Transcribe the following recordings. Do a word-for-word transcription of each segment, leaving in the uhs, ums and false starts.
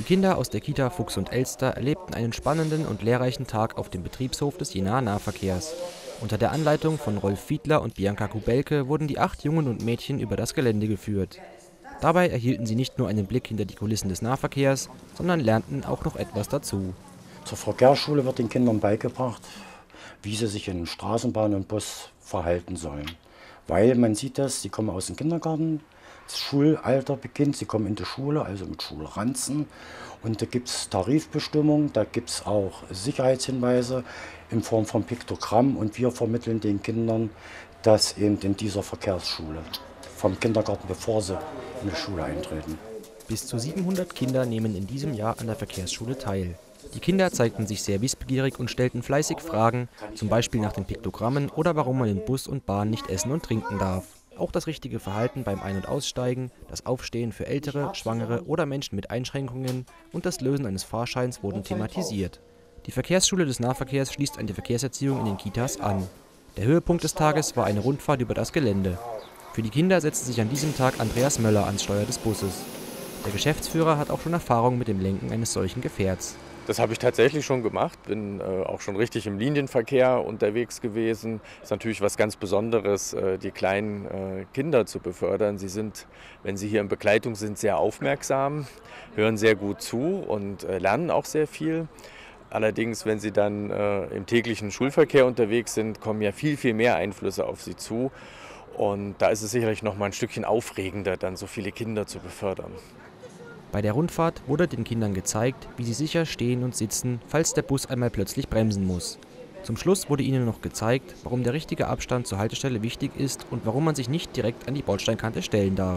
Die Kinder aus der Kita Fuchs und Elster erlebten einen spannenden und lehrreichen Tag auf dem Betriebshof des Jenaer Nahverkehrs. Unter der Anleitung von Rolf Fiedler und Bianca Kubelke wurden die acht Jungen und Mädchen über das Gelände geführt. Dabei erhielten sie nicht nur einen Blick hinter die Kulissen des Nahverkehrs, sondern lernten auch noch etwas dazu. Zur Verkehrsschule wird den Kindern beigebracht, wie sie sich in Straßenbahn und Bus verhalten sollen. Weil man sieht das, sie kommen aus dem Kindergarten, das Schulalter beginnt, sie kommen in die Schule, also mit Schulranzen. Und da gibt es Tarifbestimmungen, da gibt es auch Sicherheitshinweise in Form von Piktogramm. Und wir vermitteln den Kindern das eben in dieser Verkehrsschule, vom Kindergarten, bevor sie in die Schule eintreten. Bis zu siebenhundert Kinder nehmen in diesem Jahr an der Verkehrsschule teil. Die Kinder zeigten sich sehr wissbegierig und stellten fleißig Fragen, zum Beispiel nach den Piktogrammen oder warum man in Bus und Bahn nicht essen und trinken darf. Auch das richtige Verhalten beim Ein- und Aussteigen, das Aufstehen für Ältere, Schwangere oder Menschen mit Einschränkungen und das Lösen eines Fahrscheins wurden thematisiert. Die Verkehrsschule des Nahverkehrs schließt an die Verkehrserziehung in den Kitas an. Der Höhepunkt des Tages war eine Rundfahrt über das Gelände. Für die Kinder setzte sich an diesem Tag Andreas Möller ans Steuer des Busses. Der Geschäftsführer hat auch schon Erfahrung mit dem Lenken eines solchen Gefährts. Das habe ich tatsächlich schon gemacht, bin äh, auch schon richtig im Linienverkehr unterwegs gewesen. Es ist natürlich was ganz Besonderes, äh, die kleinen äh, Kinder zu befördern. Sie sind, wenn sie hier in Begleitung sind, sehr aufmerksam, hören sehr gut zu und äh, lernen auch sehr viel. Allerdings, wenn sie dann äh, im täglichen Schulverkehr unterwegs sind, kommen ja viel, viel mehr Einflüsse auf sie zu. Und da ist es sicherlich noch mal ein Stückchen aufregender, dann so viele Kinder zu befördern. Bei der Rundfahrt wurde den Kindern gezeigt, wie sie sicher stehen und sitzen, falls der Bus einmal plötzlich bremsen muss. Zum Schluss wurde ihnen noch gezeigt, warum der richtige Abstand zur Haltestelle wichtig ist und warum man sich nicht direkt an die Bordsteinkante stellen darf.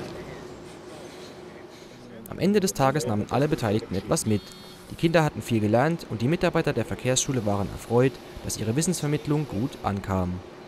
Am Ende des Tages nahmen alle Beteiligten etwas mit. Die Kinder hatten viel gelernt und die Mitarbeiter der Verkehrsschule waren erfreut, dass ihre Wissensvermittlung gut ankam.